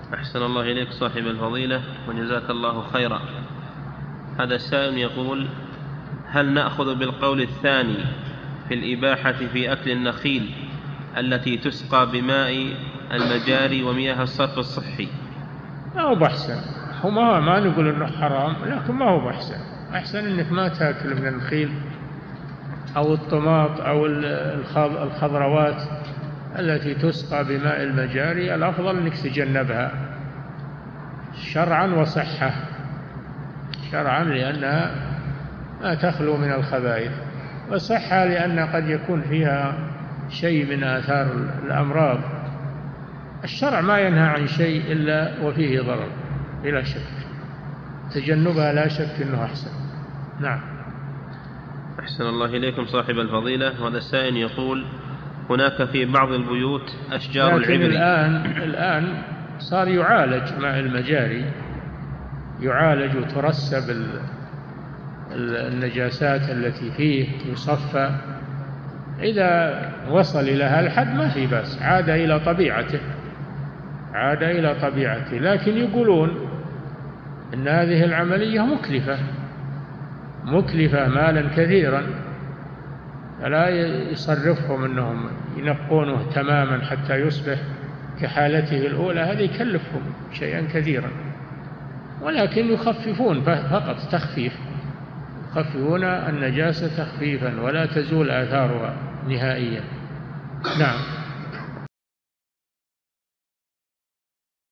أحسن الله إليك صاحب الفضيلة وجزاك الله خيرا. هذا السائل يقول: هل نأخذ بالقول الثاني في الإباحة في أكل النخيل التي تسقى بماء المجاري ومياه الصرف الصحي؟ ما هو بحسن، هو ما نقول إنه حرام، لكن ما هو بحسن. أحسن إنك ما تأكل من النخيل أو الطماط أو الخضروات التي تسقى بماء المجاري. الأفضل أنك تجنبها شرعا وصحة. شرعا لأنها ما تخلو من الخبائث، وصحة لأن قد يكون فيها شيء من آثار الأمراض. الشرع ما ينهى عن شيء إلا وفيه ضرر بلا شك، تجنبها لا شك أنه أحسن. نعم. أحسن الله إليكم صاحب الفضيلة. وهذا السائل يقول: هناك في بعض البيوت أشجار لكن العبر. الآن صار يعالج ماء المجاري، يعالج وترسب النجاسات التي فيه، يصفى. إذا وصل إلى هالحد ما في بأس، عاد إلى طبيعته، عاد إلى طبيعته. لكن يقولون إن هذه العملية مكلفة مالا كثيرا، فلا يصرفهم أنهم ينقونه تماما حتى يصبح كحالته الأولى. هذا يكلفهم شيئا كثيرا، ولكن يخففون فقط تخفيف، يخففون النجاسة تخفيفا ولا تزول آثارها نهائيا. نعم.